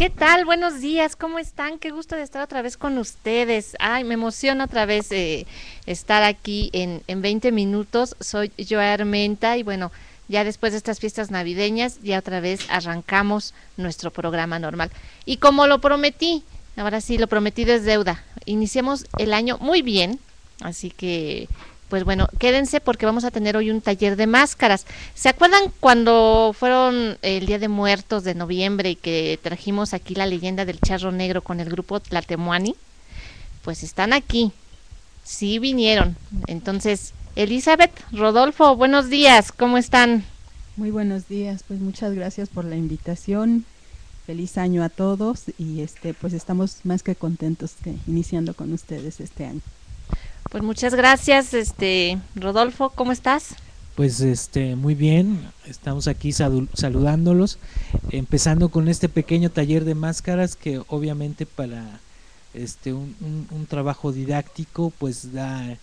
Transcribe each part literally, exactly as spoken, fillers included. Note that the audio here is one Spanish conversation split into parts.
¿Qué tal? Buenos días, ¿cómo están? Qué gusto de estar otra vez con ustedes. Ay, me emociona otra vez eh, estar aquí en, en veinte minutos. Soy Joa Armenta y bueno, ya después de estas fiestas navideñas, ya otra vez arrancamos nuestro programa normal. Y como lo prometí, ahora sí, lo prometido es deuda. Iniciamos el año muy bien, así que pues bueno, quédense porque vamos a tener hoy un taller de máscaras. ¿Se acuerdan cuando fueron el Día de Muertos de noviembre y que trajimos aquí la leyenda del charro negro con el grupo Tlatemuani? Pues están aquí, sí vinieron. Entonces, Elizabeth, Rodolfo, buenos días, ¿cómo están? Muy buenos días, pues muchas gracias por la invitación. Feliz año a todos y este pues estamos más que contentos que iniciando con ustedes este año. Pues muchas gracias, este Rodolfo, ¿cómo estás? Pues este muy bien, estamos aquí saludándolos, empezando con este pequeño taller de máscaras que obviamente para este un, un, un trabajo didáctico pues da,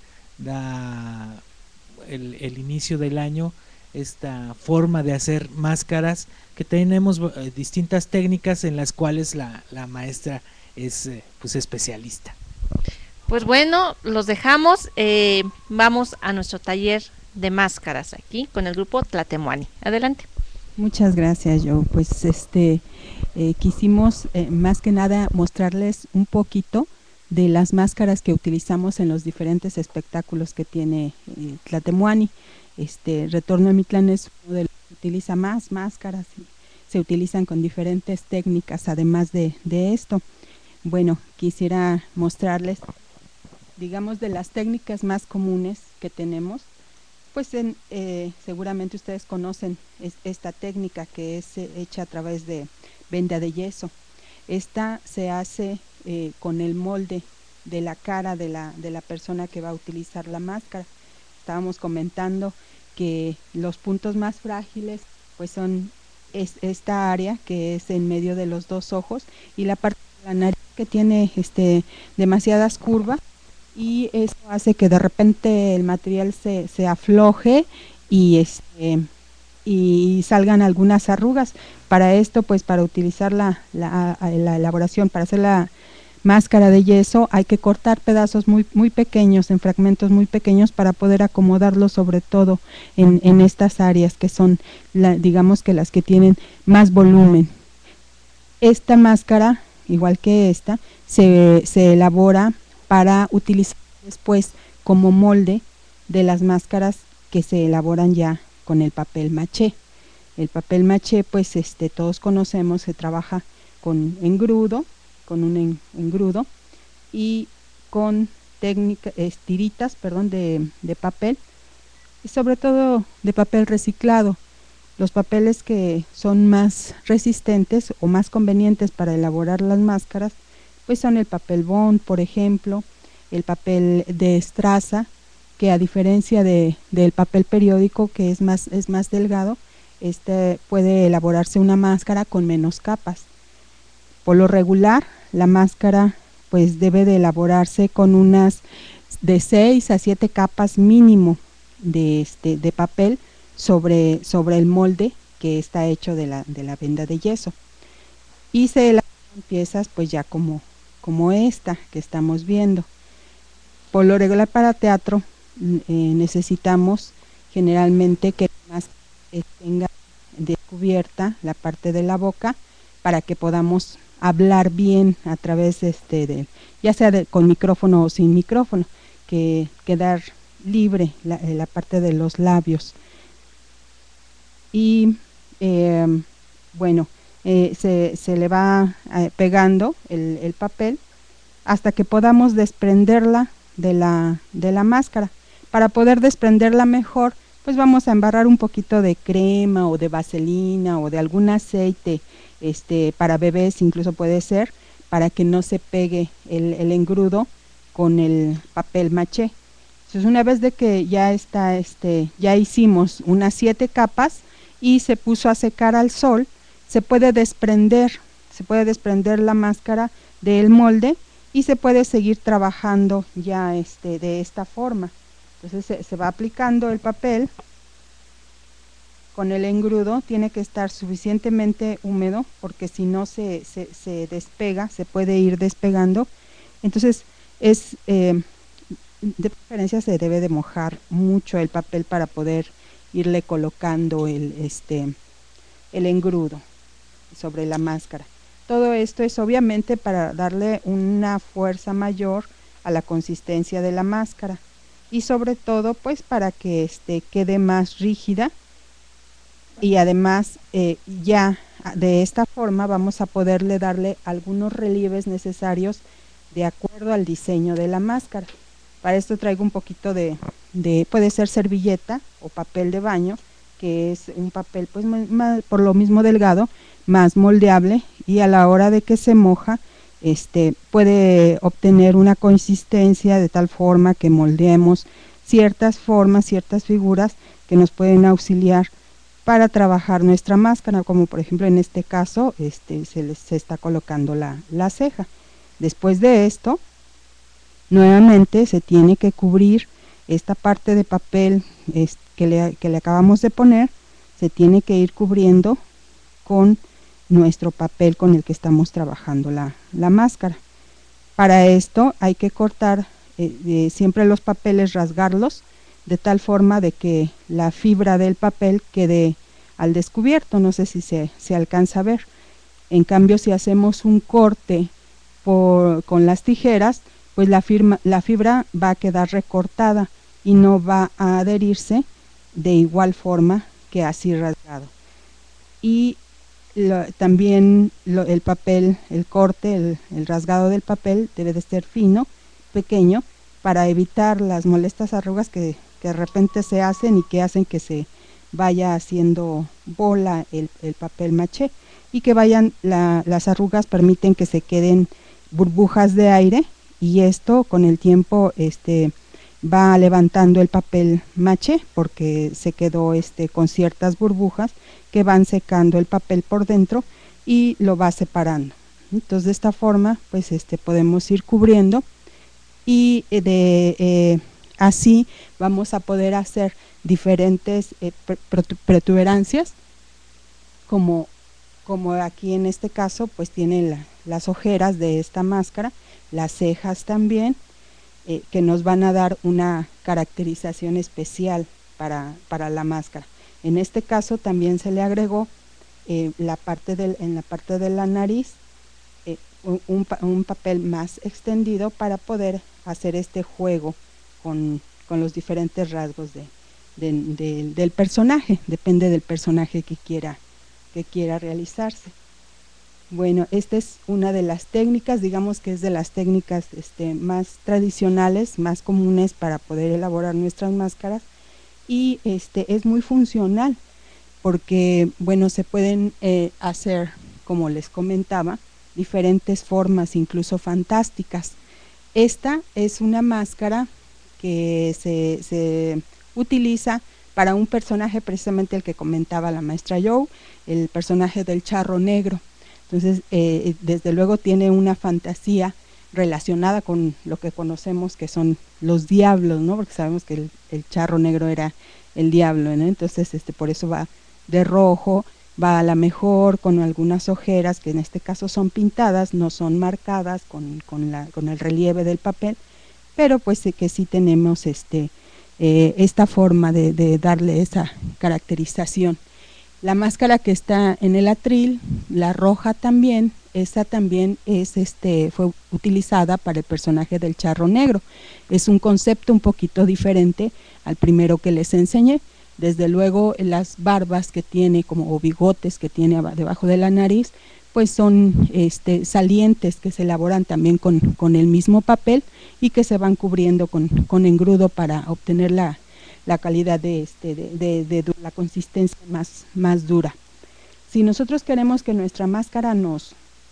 da el, el inicio del año, esta forma de hacer máscaras, que tenemos eh, distintas técnicas en las cuales la, la maestra es eh, pues especialista. Pues bueno, los dejamos, eh, vamos a nuestro taller de máscaras aquí con el grupo Tlatemuani. Adelante. Muchas gracias, Joe. Pues este eh, quisimos eh, más que nada mostrarles un poquito de las máscaras que utilizamos en los diferentes espectáculos que tiene eh, Tlatemuani. Este Retorno a Mitlán es uno de los que utiliza más máscaras y se utilizan con diferentes técnicas además de, de esto. Bueno, quisiera mostrarles, digamos, de las técnicas más comunes que tenemos. Pues en, eh, seguramente ustedes conocen es, esta técnica que es eh, hecha a través de venda de yeso. Esta se hace eh, con el molde de la cara de la, de la persona que va a utilizar la máscara. Estábamos comentando que los puntos más frágiles pues son es, esta área que es en medio de los dos ojos y la parte de la nariz que tiene este, demasiadas curvas, y eso hace que de repente el material se, se afloje y este y salgan algunas arrugas. Para esto, pues para utilizar la, la, la elaboración, para hacer la máscara de yeso, hay que cortar pedazos muy, muy pequeños, en fragmentos muy pequeños, para poder acomodarlos sobre todo en, en estas áreas que son, la, digamos que las que tienen más volumen. Esta máscara, igual que esta, se, se elabora para utilizar después como molde de las máscaras que se elaboran ya con el papel maché. El papel maché, pues este todos conocemos, se trabaja con engrudo, con un engrudo y con técnica, eh, tiritas, perdón, de, de papel, y sobre todo de papel reciclado. Los papeles que son más resistentes o más convenientes para elaborar las máscaras, pues son el papel bond, por ejemplo, el papel de estraza, que a diferencia de, del papel periódico, que es más, es más delgado, este puede elaborarse una máscara con menos capas. Por lo regular, la máscara pues debe de elaborarse con unas de seis a siete capas mínimo de, este, de papel sobre, sobre el molde que está hecho de la, de la venda de yeso. Y se elaboran piezas pues ya como, como esta que estamos viendo. Por lo regular para teatro eh, necesitamos generalmente que más eh, tenga descubierta la parte de la boca para que podamos hablar bien a través este de, ya sea de, con micrófono o sin micrófono, que quedar libre la, la parte de los labios. Y eh, bueno, eh, se, se le va eh, pegando el, el papel hasta que podamos desprenderla de la, de la máscara. Para poder desprenderla mejor, pues vamos a embarrar un poquito de crema o de vaselina o de algún aceite este, para bebés, incluso puede ser, para que no se pegue el, el engrudo con el papel maché. Entonces, una vez de que ya está, este, ya hicimos unas siete capas y se puso a secar al sol, se puede desprender, se puede desprender la máscara del molde y se puede seguir trabajando ya este, de esta forma. Entonces se, se va aplicando el papel con el engrudo tiene que estar suficientemente húmedo, porque si no se, se, se despega, se puede ir despegando. Entonces es eh, de preferencia se debe de mojar mucho el papel para poder irle colocando el, este, el engrudo sobre la máscara. Todo esto es obviamente para darle una fuerza mayor a la consistencia de la máscara y sobre todo pues para que este, quede más rígida, y además eh, ya de esta forma vamos a poderle darle algunos relieves necesarios de acuerdo al diseño de la máscara. Para esto traigo un poquito de, de puede ser servilleta o papel de baño, que es un papel pues más, por lo mismo delgado, más moldeable, y a la hora de que se moja este, puede obtener una consistencia de tal forma que moldeemos ciertas formas, ciertas figuras que nos pueden auxiliar para trabajar nuestra máscara, como por ejemplo en este caso este, se les se está colocando la, la ceja. Después de esto, nuevamente se tiene que cubrir esta parte de papel es, que, le, que le acabamos de poner, se tiene que ir cubriendo con nuestro papel con el que estamos trabajando la, la máscara. Para esto hay que cortar eh, eh, siempre los papeles, rasgarlos de tal forma de que la fibra del papel quede al descubierto. No sé si se, se alcanza a ver. En cambio, si hacemos un corte por, con las tijeras, pues la, firma, la fibra va a quedar recortada y no va a adherirse de igual forma que así rasgado. Y lo, también lo, el papel, el corte, el, el rasgado del papel debe de ser fino, pequeño, para evitar las molestas arrugas que que de repente se hacen y que hacen que se vaya haciendo bola el, el papel maché, y que vayan, la, las arrugas permiten que se queden burbujas de aire, y esto con el tiempo este, va levantando el papel maché porque se quedó este, con ciertas burbujas que van secando el papel por dentro y lo va separando. Entonces de esta forma pues este, podemos ir cubriendo, y de eh, así vamos a poder hacer diferentes eh, protuberancias, como, como aquí en este caso pues tienen la, las ojeras de esta máscara, las cejas también, eh, que nos van a dar una caracterización especial para, para la máscara. En este caso también se le agregó eh, la parte del, en la parte de la nariz eh, un, un, un papel más extendido para poder hacer este juego Con, con los diferentes rasgos de, de, de, del personaje, depende del personaje que quiera, que quiera realizarse. Bueno, esta es una de las técnicas, digamos que es de las técnicas este, más tradicionales, más comunes para poder elaborar nuestras máscaras, y este, es muy funcional porque, bueno, se pueden eh, hacer, como les comentaba, diferentes formas, incluso fantásticas. Esta es una máscara que se, se utiliza para un personaje, precisamente el que comentaba la maestra Joe, el personaje del charro negro. Entonces, eh, desde luego tiene una fantasía relacionada con lo que conocemos que son los diablos, ¿no? Porque sabemos que el, el charro negro era el diablo, ¿no? Entonces, este, por eso va de rojo, va a la mejor con algunas ojeras, que en este caso son pintadas, no son marcadas con, con, la, con el relieve del papel, pero pues que sí tenemos este, eh, esta forma de, de darle esa caracterización. La máscara que está en el atril, la roja también, esa también es este, fue utilizada para el personaje del charro negro. Es un concepto un poquito diferente al primero que les enseñé. Desde luego las barbas que tiene, como o bigotes que tiene debajo de la nariz, pues son este, salientes que se elaboran también con, con el mismo papel y que se van cubriendo con, con engrudo para obtener la, la calidad de, este, de, de, de, de la consistencia más, más dura. Si nosotros queremos que nuestra máscara nos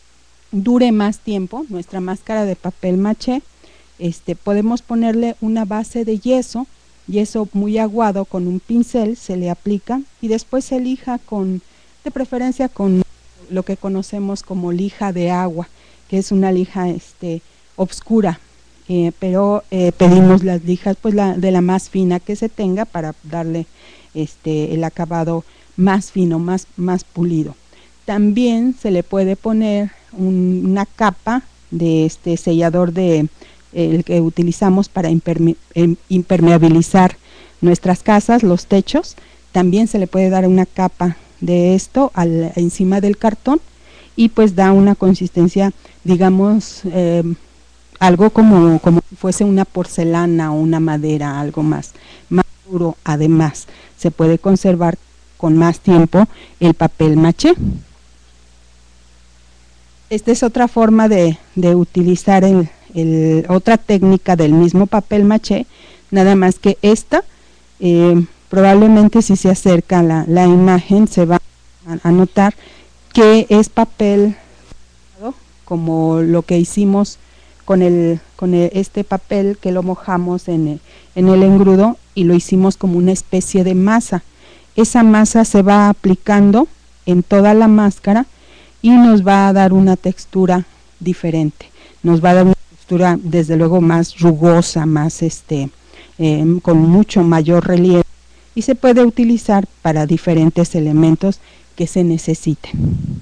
dure más tiempo, nuestra máscara de papel maché, este, podemos ponerle una base de yeso, yeso muy aguado, con un pincel se le aplica y después se lija con, de preferencia con lo que conocemos como lija de agua, que es una lija este, obscura, eh, pero eh, pedimos las lijas pues la, de la más fina que se tenga para darle este, el acabado más fino, más, más pulido. También se le puede poner un, una capa de este sellador de el que utilizamos para imperme, impermeabilizar nuestras casas, los techos. También se le puede dar una capa de esto al, encima del cartón y pues da una consistencia, digamos, eh, algo como, como si fuese una porcelana o una madera, algo más, más duro. Además, se puede conservar con más tiempo el papel maché. Esta es otra forma de, de utilizar el, el, otra técnica del mismo papel maché, nada más que esta, eh, probablemente si se acerca la, la imagen se va a, a notar que es papel como lo que hicimos con, el, con el, este papel que lo mojamos en el, en el engrudo y lo hicimos como una especie de masa. Esa masa se va aplicando en toda la máscara y nos va a dar una textura diferente, nos va a dar una textura desde luego más rugosa, más este, eh, con mucho mayor relieve y se puede utilizar para diferentes elementos que se necesiten.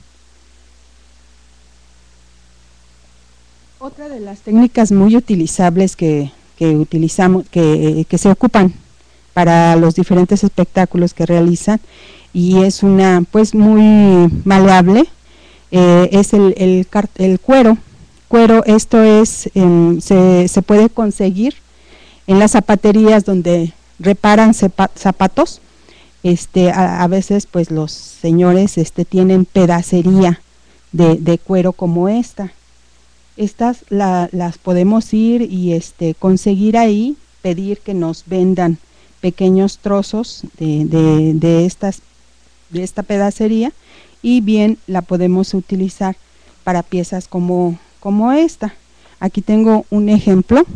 Otra de las técnicas muy utilizables que, que utilizamos, que, que se ocupan para los diferentes espectáculos que realizan y es una pues muy maleable, eh, es el, el, el cuero. Cuero, esto es, eh, se, se puede conseguir en las zapaterías donde reparan zapatos. Este, a, a veces pues los señores este, tienen pedacería de, de cuero como esta. Estas la, las podemos ir y este, conseguir ahí, pedir que nos vendan pequeños trozos de, de, de, estas, de esta pedacería y bien la podemos utilizar para piezas como, como esta. Aquí tengo un ejemplo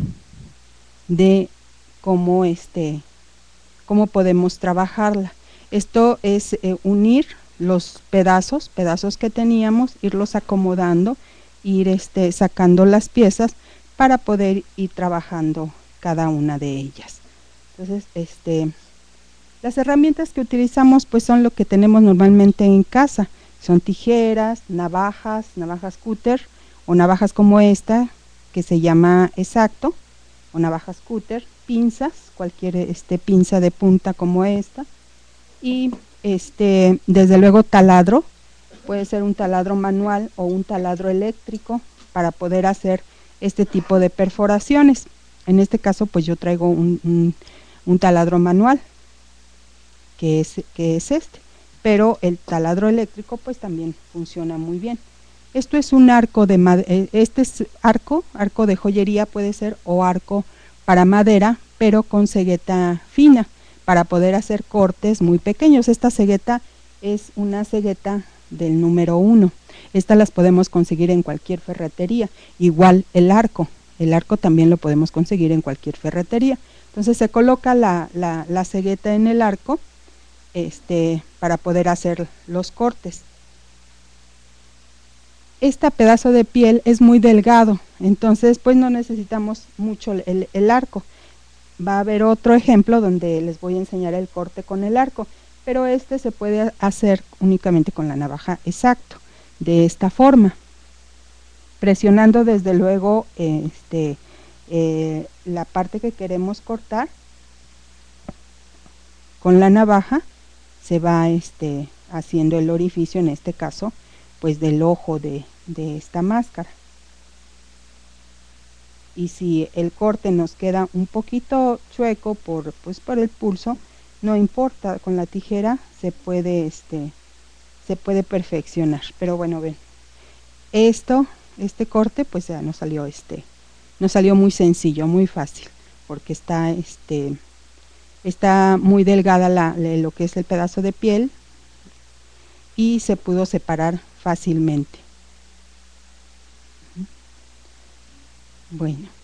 de cómo, este, cómo podemos trabajarla. Esto es eh, unir los pedazos, pedazos que teníamos, irlos acomodando, ir este, sacando las piezas para poder ir trabajando cada una de ellas. Entonces, este, las herramientas que utilizamos pues son lo que tenemos normalmente en casa, son tijeras, navajas, navajas cúter o navajas como esta que se llama Exacto o navajas cúter, pinzas, cualquier este, pinza de punta como esta y este, desde luego taladro, puede ser un taladro manual o un taladro eléctrico para poder hacer este tipo de perforaciones. En este caso pues yo traigo un, un, un taladro manual que es, que es este, pero el taladro eléctrico pues también funciona muy bien. Esto es un arco de madera, este es arco, arco de joyería puede ser o arco para madera, pero con cegueta fina para poder hacer cortes muy pequeños. Esta cegueta es una cegueta del número uno. Estas las podemos conseguir en cualquier ferretería. Igual el arco, el arco también lo podemos conseguir en cualquier ferretería. Entonces se coloca la, la, la cegueta en el arco este, para poder hacer los cortes. Este pedazo de piel es muy delgado, entonces pues no necesitamos mucho el, el arco. Va a haber otro ejemplo donde les voy a enseñar el corte con el arco, pero este se puede hacer únicamente con la navaja Exacto, de esta forma, presionando desde luego este, eh, la parte que queremos cortar con la navaja, se va este, haciendo el orificio, en este caso, pues del ojo de, de esta máscara. Y si el corte nos queda un poquito chueco por, pues por el pulso, no importa, con la tijera se puede, este, se puede perfeccionar. Pero bueno, ven, esto, este corte, pues ya nos salió, este, nos salió muy sencillo, muy fácil, porque está, este, está muy delgada la, lo que es el pedazo de piel y se pudo separar fácilmente. Bueno,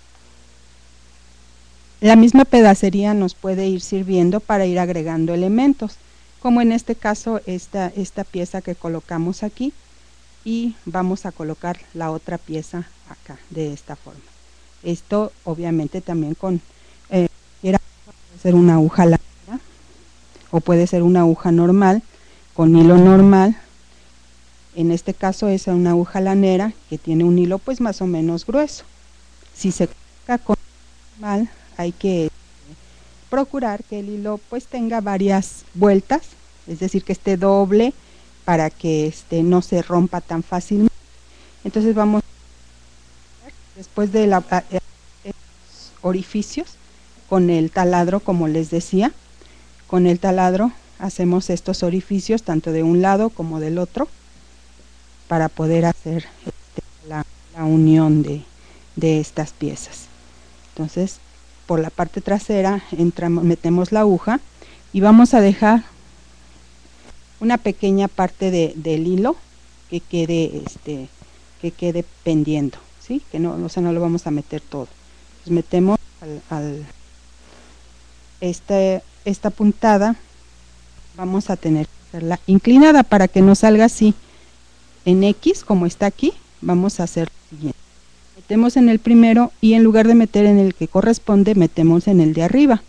la misma pedacería nos puede ir sirviendo para ir agregando elementos, como en este caso esta, esta pieza que colocamos aquí, y vamos a colocar la otra pieza acá, de esta forma. Esto obviamente también con, eh, era hacer una aguja larga, o puede ser una aguja normal con hilo normal. En este caso es una aguja lanera que tiene un hilo pues más o menos grueso. Si se coloca con normal, hay que procurar que el hilo pues tenga varias vueltas, es decir, que esté doble para que este no se rompa tan fácilmente. Entonces vamos después de la, a, eh, orificios con el taladro, como les decía, con el taladro hacemos estos orificios tanto de un lado como del otro para poder hacer este, la, la unión de, de estas piezas. Entonces por la parte trasera entramos, metemos la aguja y vamos a dejar una pequeña parte de, del hilo que quede este que quede pendiendo, ¿sí? Que no, o sea, no lo vamos a meter todo. Entonces metemos al, al este, esta puntada, vamos a tener que hacerla inclinada para que nos salga así en X como está aquí. Vamos a hacer lo siguiente: metemos en el primero y en lugar de meter en el que corresponde, metemos en el de arriba.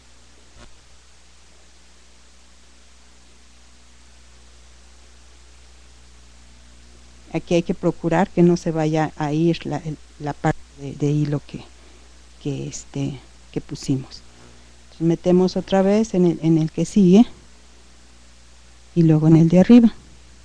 Aquí hay que procurar que no se vaya a ir la, la parte de, de hilo que, que, este, que pusimos. Entonces metemos otra vez en el, en el que sigue y luego en el de arriba.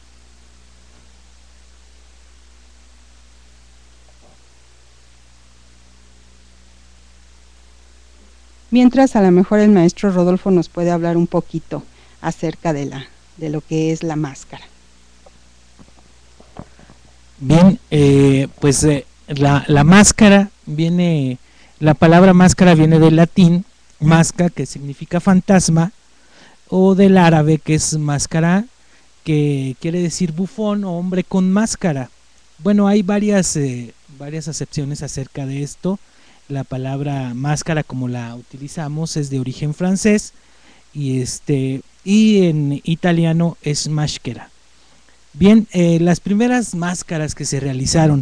Mientras, a lo mejor el maestro Rodolfo nos puede hablar un poquito acerca de, la, de lo que es la máscara. Bien, eh, pues eh, la, la máscara viene, la palabra máscara viene del latín, masca, que significa fantasma, o del árabe, que es máscara, que quiere decir bufón o hombre con máscara. Bueno, hay varias, eh, varias acepciones acerca de esto. La palabra máscara, como la utilizamos, es de origen francés, y, este, y en italiano es maschera. Bien, eh, las primeras máscaras que se realizaron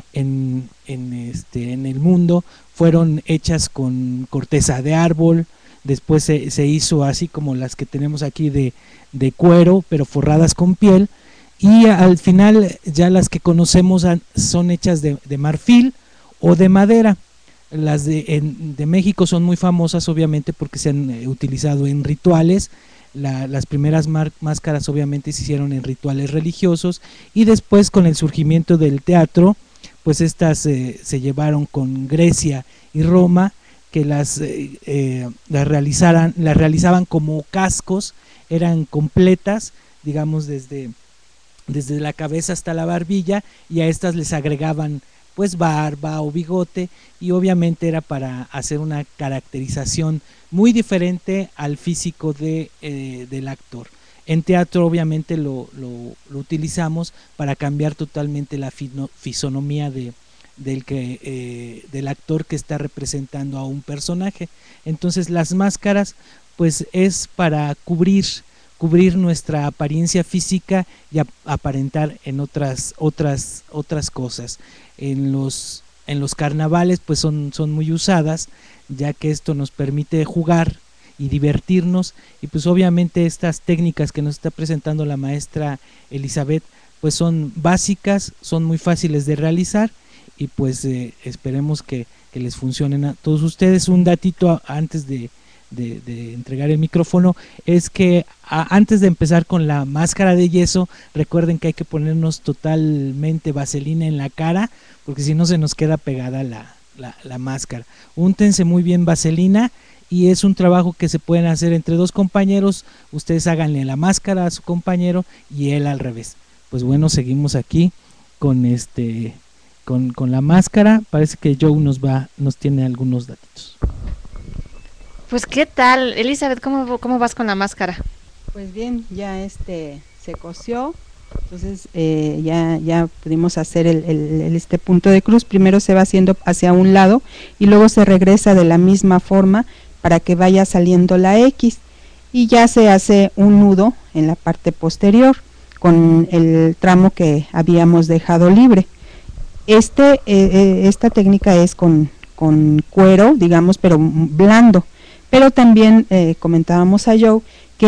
en, en, este, en el mundo fueron hechas con corteza de árbol. Después se, se hizo así como las que tenemos aquí de, de cuero, pero forradas con piel, y al final ya las que conocemos son hechas de, de marfil o de madera. Las de, en, de México son muy famosas, obviamente, porque se han eh, utilizado en rituales. La, las primeras máscaras obviamente se hicieron en rituales religiosos, y después, con el surgimiento del teatro, pues estas eh, se llevaron con Grecia y Roma, que las, eh, eh, las, realizaran, las realizaban como cascos, eran completas, digamos desde, desde la cabeza hasta la barbilla, y a estas les agregaban pues barba o bigote, y obviamente era para hacer una caracterización muy diferente al físico de, eh, del actor. En teatro obviamente lo, lo, lo utilizamos para cambiar totalmente la fino, fisonomía de, del, que, eh, del actor que está representando a un personaje. Entonces las máscaras pues es para cubrir cubrir nuestra apariencia física y ap aparentar en otras otras otras cosas. En los en los carnavales pues son son muy usadas, ya que esto nos permite jugar y divertirnos, y pues obviamente estas técnicas que nos está presentando la maestra Elizabeth pues son básicas, son muy fáciles de realizar, y pues eh, esperemos que, que les funcionen a todos ustedes. Un datito a, antes de De, de entregar el micrófono es que a, antes de empezar con la máscara de yeso, recuerden que hay que ponernos totalmente vaselina en la cara, porque si no se nos queda pegada la, la, la máscara. Úntense muy bien vaselina, y es un trabajo que se pueden hacer entre dos compañeros. Ustedes háganle la máscara a su compañero y él al revés. Pues bueno, seguimos aquí con este con, con la máscara. Parece que Joe nos va nos tiene algunos datitos. Pues qué tal, Elizabeth, ¿cómo, cómo vas con la máscara? Pues bien, ya este se cosió, entonces eh, ya, ya pudimos hacer el, el, el este punto de cruz. Primero se va haciendo hacia un lado y luego se regresa de la misma forma para que vaya saliendo la X, y ya se hace un nudo en la parte posterior con el tramo que habíamos dejado libre. Este, eh, esta técnica es con, con cuero, digamos, pero blando. Pero también eh, comentábamos a Joe que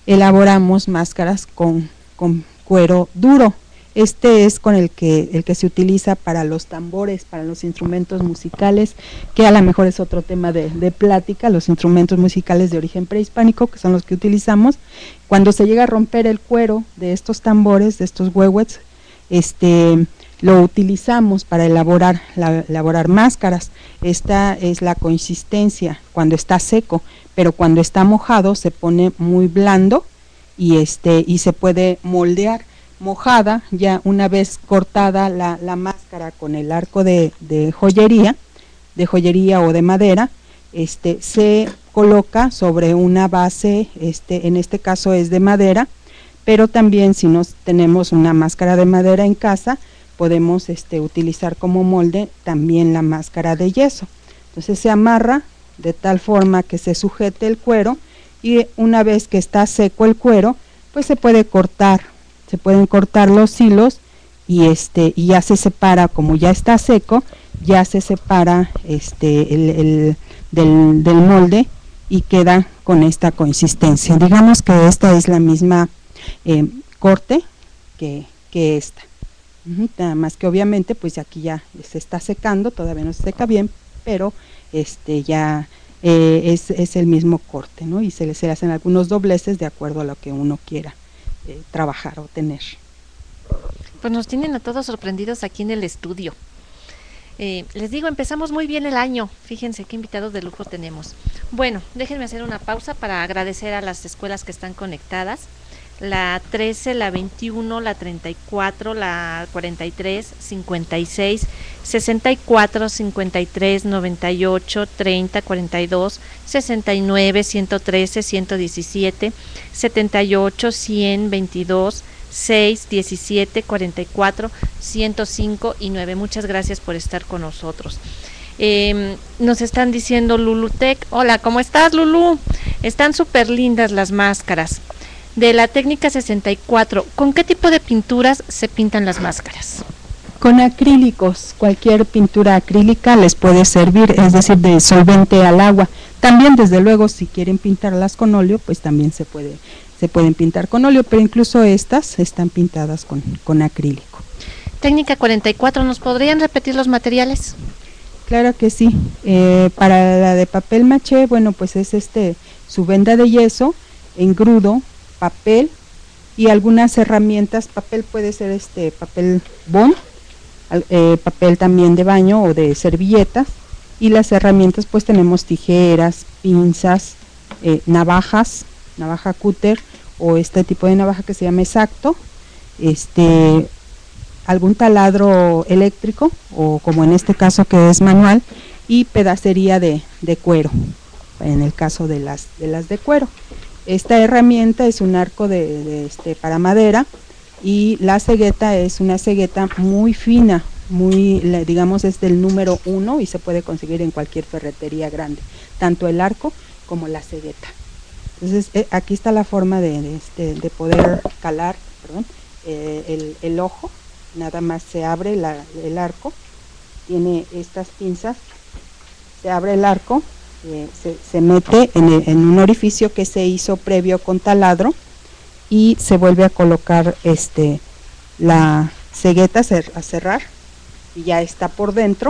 elaboramos máscaras con, con cuero duro. Este es con el que, el que se utiliza para los tambores, para los instrumentos musicales, que a lo mejor es otro tema de, de plática, los instrumentos musicales de origen prehispánico, que son los que utilizamos. Cuando se llega a romper el cuero de estos tambores, de estos huehuets, este, lo utilizamos para elaborar, la, elaborar máscaras. Esta es la consistencia cuando está seco, pero cuando está mojado se pone muy blando y, este, y se puede moldear. Mojada, ya una vez cortada la, la máscara con el arco de, de joyería, de joyería o de madera, este, se coloca sobre una base, este, en este caso es de madera, pero también si nos tenemos una máscara de madera en casa, podemos este, utilizar como molde también la máscara de yeso. Entonces se amarra de tal forma que se sujete el cuero y una vez que está seco el cuero, pues se puede cortar. Se pueden cortar los hilos y este y ya se separa, como ya está seco, ya se separa este el, el del, del molde y queda con esta consistencia. Digamos que esta es la misma eh, corte que, que esta. Uh-huh. Nada más que obviamente pues aquí ya se está secando, todavía no se seca bien, pero este ya eh, es, es el mismo corte, ¿no? Y se le, se le hacen algunos dobleces de acuerdo a lo que uno quiera Eh, trabajar o tener. Pues nos tienen a todos sorprendidos aquí en el estudio. Eh, les digo, empezamos muy bien el año. Fíjense qué invitados de lujo tenemos. Bueno, déjenme hacer una pausa para agradecer a las escuelas que están conectadas. La trece, la veintiuno, la treinta y cuatro, la cuarenta y tres, cincuenta y seis, sesenta y cuatro, cincuenta y tres, noventa y ocho, treinta, cuarenta y dos, sesenta y nueve, ciento trece, ciento diecisiete, setenta y ocho, cien, veintidós, seis, diecisiete, cuarenta y cuatro, ciento cinco y nueve. Muchas gracias por estar con nosotros. Eh, nos están diciendo Lulutec. Hola, ¿cómo estás, Lulu? Están súper lindas las máscaras. De la técnica sesenta y cuatro, ¿con qué tipo de pinturas se pintan las máscaras? Con acrílicos, cualquier pintura acrílica les puede servir, es decir, de solvente al agua. También, desde luego, si quieren pintarlas con óleo, pues también se puede, se pueden pintar con óleo, pero incluso estas están pintadas con, con acrílico. Técnica cuarenta y cuatro, ¿nos podrían repetir los materiales? Claro que sí. Eh, para la de papel maché, bueno, pues es este su venda de yeso, engrudo, papel y algunas herramientas. Papel puede ser este papel bond, eh, papel también de baño o de servilletas, y las herramientas pues tenemos tijeras, pinzas, eh, navajas, navaja cúter o este tipo de navaja que se llama exacto, este algún taladro eléctrico o como en este caso que es manual, y pedacería de, de cuero en el caso de las de las de cuero. Esta herramienta es un arco de, de este para madera, y la cegueta es una cegueta muy fina, muy digamos es del número uno y se puede conseguir en cualquier ferretería grande, tanto el arco como la cegueta. Entonces eh, aquí está la forma de, de, este, de poder calar, perdón, eh, el, el ojo. Nada más se abre la, el arco, tiene estas pinzas, se abre el arco. Eh, se, se mete en, el, en un orificio que se hizo previo con taladro y se vuelve a colocar este la cegueta a cerrar y ya está por dentro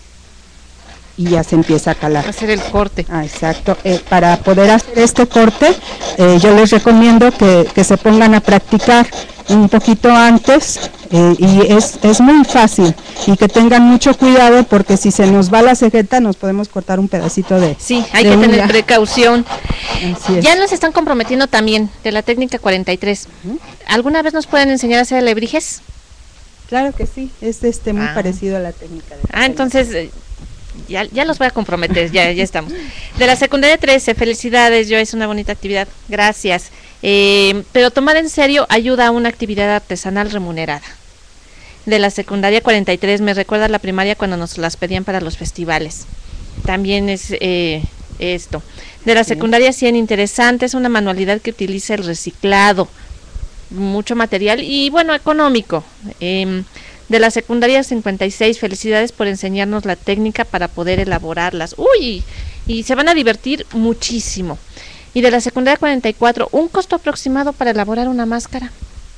y ya se empieza a calar. Hacer el corte. Ah, exacto. Eh, para poder hacer este corte, eh, yo les recomiendo que, que se pongan a practicar un poquito antes, eh, y es, es muy fácil, y que tengan mucho cuidado porque si se nos va la cegueta nos podemos cortar un pedacito de sí, hay de que uña. Tener precaución. Así es. Ya nos están comprometiendo también de la técnica cuarenta y tres. Uh-huh. ¿Alguna vez nos pueden enseñar a hacer alebrijes? Claro que sí, es este muy ah. parecido a la técnica de ah entonces eh, ya, ya los voy a comprometer, ya, ya estamos. De la secundaria trece, felicidades, yo es una bonita actividad, gracias. Eh, pero tomar en serio ayuda a una actividad artesanal remunerada. De la secundaria cuarenta y tres, me recuerda a la primaria cuando nos las pedían para los festivales. También es eh, esto. De la secundaria cien, interesante, es una manualidad que utiliza el reciclado, mucho material y bueno, económico. Eh, de la secundaria cincuenta y seis, felicidades por enseñarnos la técnica para poder elaborarlas. Uy, y se van a divertir muchísimo. Y de la secundaria cuarenta y cuatro, ¿un costo aproximado para elaborar una máscara?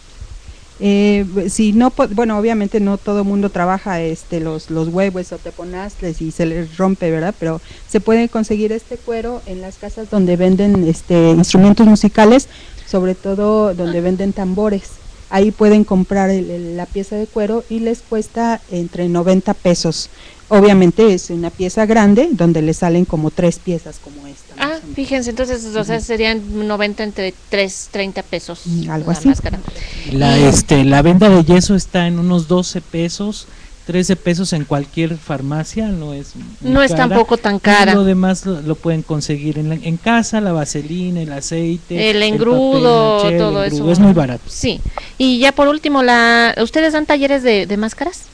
Eh, si no, bueno, obviamente no todo el mundo trabaja este los los huevos o teponazles y se les rompe, ¿verdad? Pero se puede conseguir este cuero en las casas donde venden este instrumentos musicales, sobre todo donde venden tambores. Ahí pueden comprar el, el, la pieza de cuero y les cuesta entre noventa pesos. Obviamente es una pieza grande donde le salen como tres piezas como esta. Ah, fíjense, entonces, o sea, serían noventa entre tres, treinta pesos. Algo la así. Máscara. La, este, la venda de yeso está en unos doce pesos, trece pesos en cualquier farmacia, no es No es tampoco tan cara. Y lo demás lo, lo pueden conseguir en, la, en casa, la vaselina, el aceite, el engrudo, el papel, todo el engrudo, eso. Es muy barato. Sí. Y ya por último, la ¿ustedes dan talleres de, de máscaras?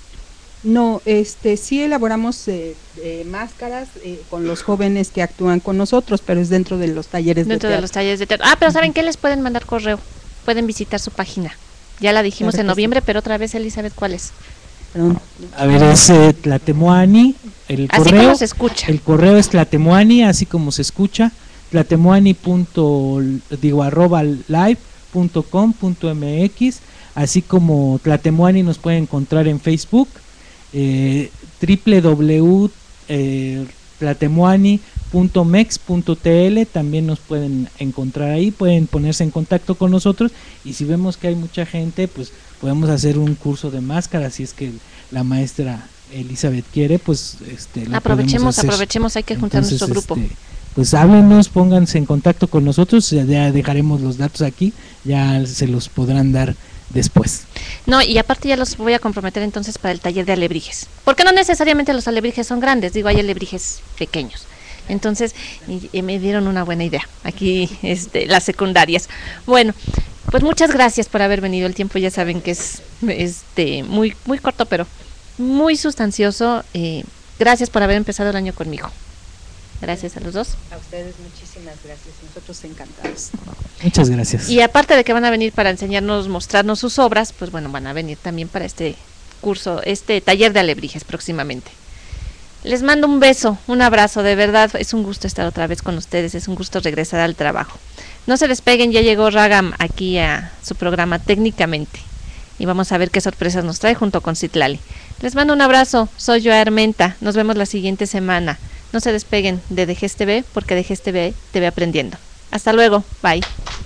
No, este, sí elaboramos eh, eh, máscaras eh, con los jóvenes que actúan con nosotros, pero es dentro de los talleres dentro de teatro. de los talleres de teatro. Ah, pero ¿saben qué? Les pueden mandar correo, pueden visitar su página. Ya la dijimos Claro en que noviembre, sí. pero otra vez, Elizabeth, ¿cuál es? Perdón. A ver, es eh, Tlatemuani, el Así correo. como se escucha. El correo es Tlatemuani, así como se escucha, tlatemuani punto, digo, arroba live punto com punto mx, así como Tlatemuani nos pueden encontrar en Facebook, eh, doble u doble u doble u punto tlatemuani punto mex punto tl, también nos pueden encontrar ahí, pueden ponerse en contacto con nosotros, y si vemos que hay mucha gente, pues podemos hacer un curso de máscara, si es que la maestra Elizabeth quiere, pues este lo aprovechemos, hacer. aprovechemos, hay que juntar Entonces, nuestro grupo. Este, pues háblenos, pónganse en contacto con nosotros, ya dejaremos los datos aquí, ya se los podrán dar después. No, y aparte ya los voy a comprometer entonces para el taller de alebrijes, porque no necesariamente los alebrijes son grandes, digo, hay alebrijes pequeños. Entonces, y, y me dieron una buena idea aquí, este, las secundarias. Bueno, pues muchas gracias por haber venido. El tiempo ya saben que es este muy muy corto, pero muy sustancioso. Eh, gracias por haber empezado el año conmigo. Gracias a los dos. A ustedes muchísimas gracias, nosotros encantados. Muchas gracias. Y aparte de que van a venir para enseñarnos, mostrarnos sus obras, pues bueno, van a venir también para este curso, este taller de alebrijes próximamente. Les mando un beso, un abrazo, de verdad, es un gusto estar otra vez con ustedes, es un gusto regresar al trabajo. No se despeguen, ya llegó Ragam aquí a su programa Técnicamente y vamos a ver qué sorpresas nos trae junto con Citlali. Les mando un abrazo, soy Joa Armenta, nos vemos la siguiente semana. No se despeguen de D G S T V porque D G S T V te ve aprendiendo. Hasta luego, bye.